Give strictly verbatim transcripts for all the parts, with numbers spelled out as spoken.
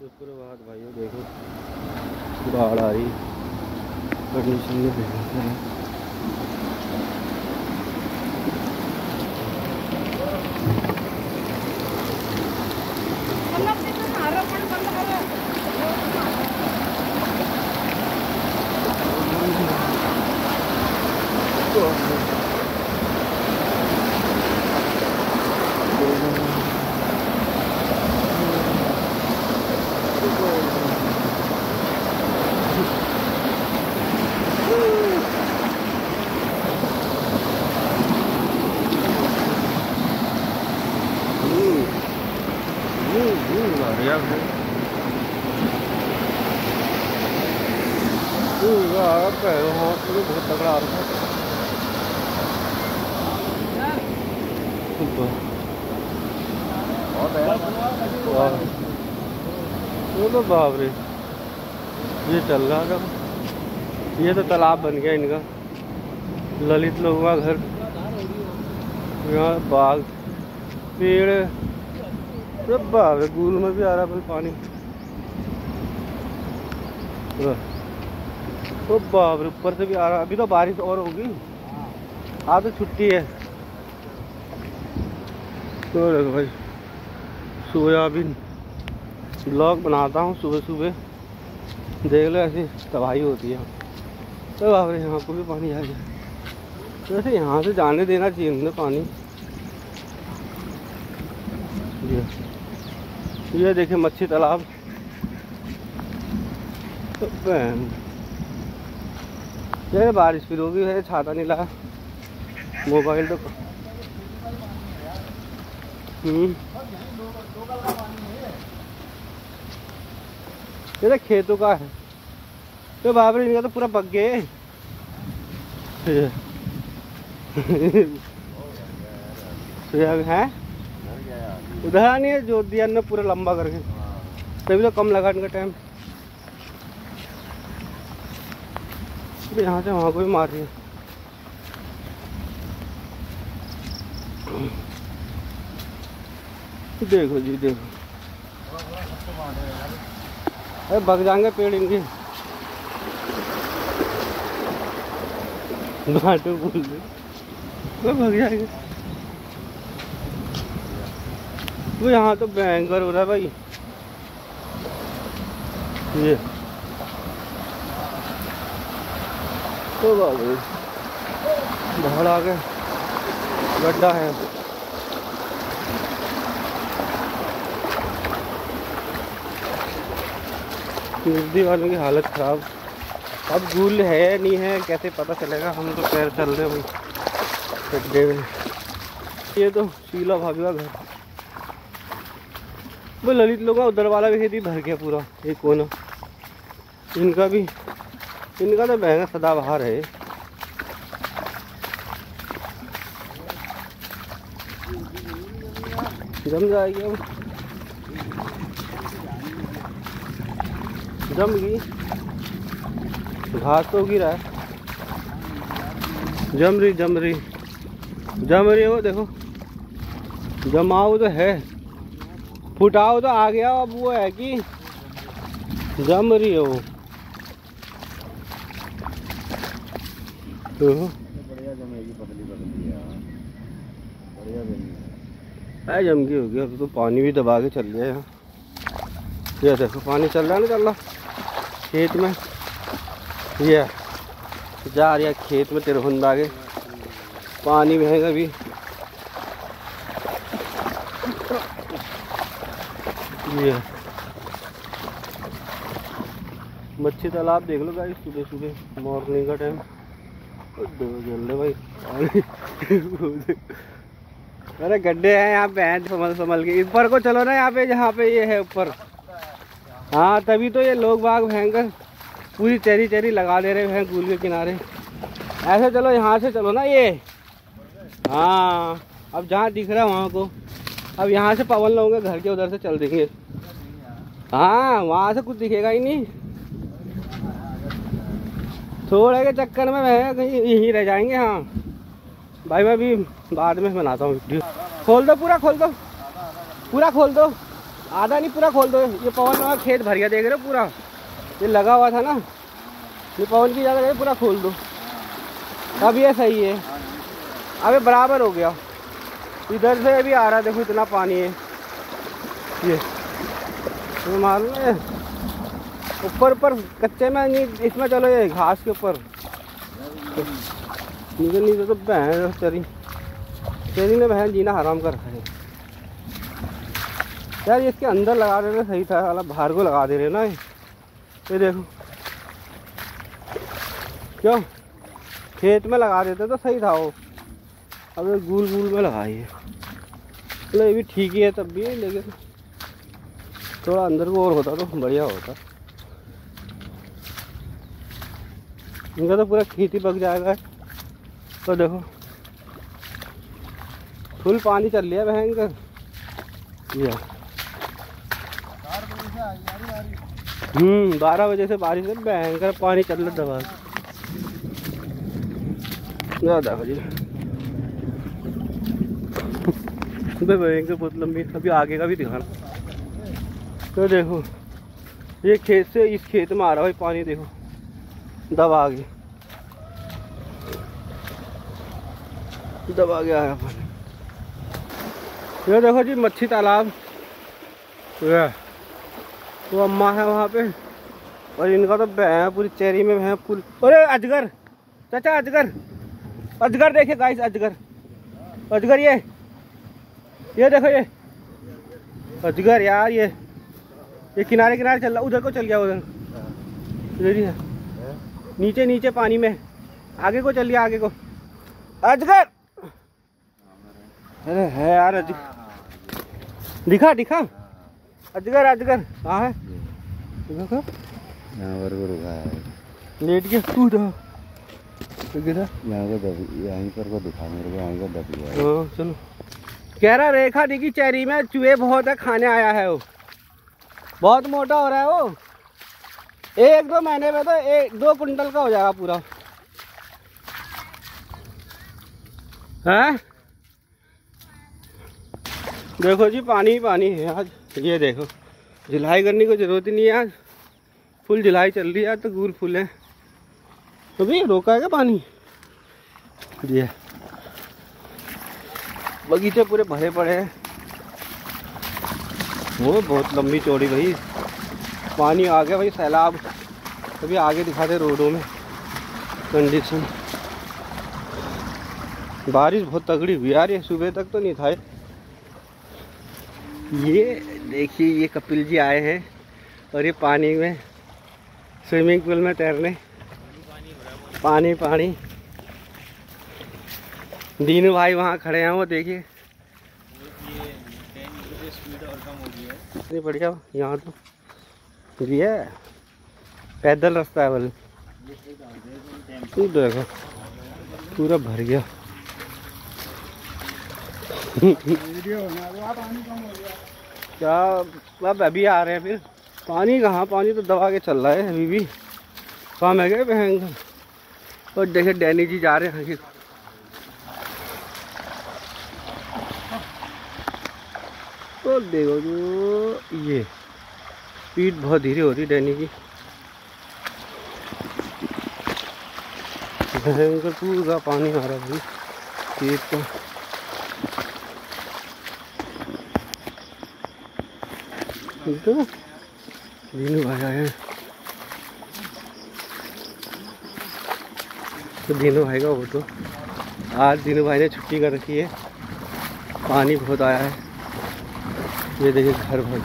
सुप्रभात भाइयों, देखो बाढ़ आ रही कंडीशन में देखो। बहुत तगड़ा आ रहा है तो बाप रे, ये चल रहा था। ये तो तालाब बन गया इनका, ललित लोगों का घर। यहाँ बाग पेड़, बाप रे गूल में भी आ रहा है पानी। तो बाप रे ऊपर से भी आ रहा। अभी तो बारिश और होगी, आज तो छुट्टी है। तो देखो भाई, सोयाबीन ब्लॉग बनाता हूँ सुबह सुबह, देख लो ऐसी तबाही होती है। तो बाप रे यहाँ को भी पानी आ गया। तो वैसे यहाँ से जाने देना चाहिए उन्हें पानी। ये ये देखिए मच्छी तालाब। तो ये बारिश फिर होगी है, छाता नहीं लगा, मोबाइल तो हम्म ये खेतों का है। तो बाप रे इनका तो पूरा पक गए। है उधर नहीं है, जोत दिया ने पूरा लंबा करके, तभी तो कम लगा इनका टाइम। यहाँ से वहाँ को भी मार रही है। देखो जी देखो, अरे भग जाएंगे पेड़ इनके। घाटू बोल दे वो भग जाएंगे। वो यहाँ तो भयंकर हो रहा है भाई। ये तो बाहर आ गए, गड्ढा है। नदी वालों की हालत खराब। अब गूल है नहीं है कैसे पता चलेगा, हम तो पैर चल रहे हैं भाई गड्ढे में। ये तो शीला भाभी का घर। वो ललित लोग का उधर वाला भी खेती भर गया पूरा, एक कोना। इनका भी, इनका तो महंगा सदाबहार है। जम जाएगी अब, जम गई। घास तो गिरा है, जम रही जम रही जम रही हो। देखो जमाओ तो है, फुटाओ तो आ गया। अब वो है कि जम रही है वो। तो बढ़िया जमेगी, पतली पतली यार, बढ़िया जमेगी। जम गई होगी। अब तो पानी भी दबा के चल गया यहाँ। ये देखो पानी चल रहा है ना, चल रहा खेत में। ये जा रही है खेत में तिरहुंद आगे, पानी बहेगा भी। ये मच्छी तालाब देख लो गाइस, सुबह सुबह मॉर्निंग का टाइम। जल्दी भाई अरे गड्ढे हैं यहाँ पे, संभल संभल के ऊपर को चलो ना। यहाँ पे जहाँ पे ये है ऊपर, हाँ तभी तो ये लोग बाग भयंकर पूरी चेरी चेरी लगा दे रहे हैं गूल के किनारे। ऐसे चलो, यहाँ से चलो ना ये। हाँ अब जहाँ दिख रहा है वहाँ को, अब यहाँ से पवन लोगे घर के उधर से चल देंगे। हाँ वहाँ से कुछ दिखेगा ही नहीं। थोड़े के चक्कर में मैं कहीं यहीं रह जाएंगे। हाँ भाई मैं भी बाद में बनाता हूँ वीडियो। खोल दो पूरा, खोल दो पूरा, खोल दो। आधा नहीं पूरा खोल दो। ये पवन का खेत भर गया, देख रहे हो पूरा, ये लगा हुआ था ना, ये पवन की जगह पूरा खोल दो। अब ये सही है, अबे बराबर हो गया। इधर से भी आ रहा, देखो इतना पानी है। ये तो मालूम है ऊपर ऊपर कच्चे में नहीं, इसमें चलो ये घास के ऊपर नीचे नीचे तो बहन चरी चरी ने बहन जीना हराम कर रखा है यार। ये इसके अंदर लगा देना सही था, वाला बाहर को लगा दे रहे ना। ये देखो क्यों खेत में लगा देते तो सही था वो, अब ये गुल गुल में लगाइए। चलो ये भी ठीक ही है तब भी, लेकिन थोड़ा अंदर को और होता तो बढ़िया होता। इनका तो पूरा खेती पक जाएगा। तो देखो फुल पानी चल लिया भयंकर। ये हम्म बारह बजे से बारिश है, भयंकर पानी चल रहा दबा। देखो जी भयंकर बहुत लंबी। अभी आगे का भी दिखाना। तो देखो ये खेत से इस खेत में आ रहा है भाई पानी, देखो दबा के दबा के आ रहा पानी। ये देखो जी मच्छी तालाब, तो अम्मा है वहाँ पे, और इनका तो भैं पूरी चेरी में भैं फूल। अरे अजगर, चाचा अजगर, अजगर देखे गाइस, अजगर अजगर ये ये देखो ये अजगर यार। ये ये किनारे किनारे चल रहा, उधर को चल गया, उधर इधर ही है नीचे नीचे पानी में, आगे को चल गया, आगे को अजगर। अरे है यार अजगर, दिखा दिखा अजगर अजगर कहाँ है? देखो यहाँ पर को रुका है, लेट गया तू तो यहाँ को दबी, यहीं पर को दिखा मेरे को, यहीं को दबी है। हाँ चलो। कह रहा रेखा दी की चेरी में चूहे बहुत है, खाने आया है वो, बहुत मोटा हो रहा है वो, एक दो महीने में तो एक दो कुंटल का हो जाएगा पूरा। हैं देखो जी पानी ही पानी है आज। ये देखो ढिलाई करने की जरूरत ही नहीं है आज, फुल ढिलाई चल रही है आज तो, गुल फुल है। तो भी रोका है क्या पानी? ये बगीचे पूरे भरे पड़े हैं, वो बहुत लंबी चौड़ी भाई। पानी आ गया भाई, सैलाब। अभी आगे दिखाते रोडों में कंडीशन। बारिश बहुत तगड़ी हुई यार, ये सुबह तक तो नहीं था। ये देखिए ये कपिल जी आए हैं और ये पानी में स्विमिंग पूल में तैरने। पानी पानी दीनू भाई वहाँ खड़े हैं, वो देखिए इतनी बढ़िया। यहाँ तो ये पैदल रास्ता है बोले, तू देखो पूरा भर गया। क्या अब अभी आ रहे हैं फिर? पानी कहाँ, पानी तो दबा के चल रहा है अभी भी। काम है क्या बहन? और देखे डैनी जी जा रहे हैं आगे। तो देखो जो ये स्पीड बहुत धीरे होती है डैनी की। भयंकर पूरा पानी आ रहा है खेत का। तो दीनू भाई आए हैं, तो दीनू भाई का वो तो आज दीनू भाई ने छुट्टी कर रखी है, पानी बहुत आया है। ये देखिए घर भर।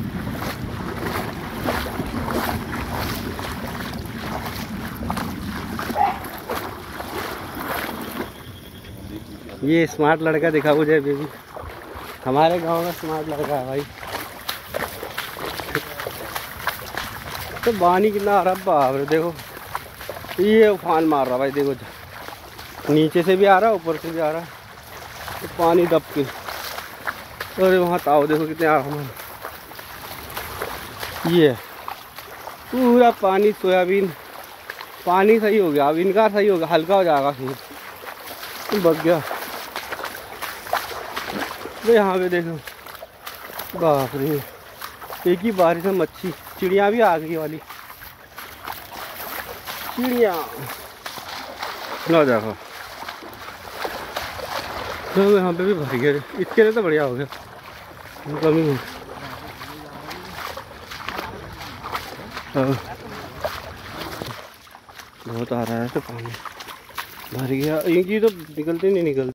ये स्मार्ट लड़का दिखा मुझे बेबी, हमारे गांव का स्मार्ट लड़का है भाई। तो पानी कितना आ रहा है बाप रे, देखो ये उफान मार रहा भाई, देखो नीचे से भी आ रहा है ऊपर से भी आ रहा है, तो पानी दब के। अरे वहाँ ताऊ देखो कितने आ रहा है। ये पूरा पानी, सोयाबीन पानी सही हो गया, अब इनका सही हो गया, हल्का हो जाएगा फिर बच गया। तो यहाँ पे देखो बाप रे एक ही बारिश में मच्छी, चिड़िया भी आ गई वाली चिड़िया। लो देखो तो यहाँ पे भी भर गया, इसके लिए तो बढ़िया हो गया, कमी हो। बहुत आ रहा है तो पानी भर गया, इनकी तो निकलती नहीं निकलती।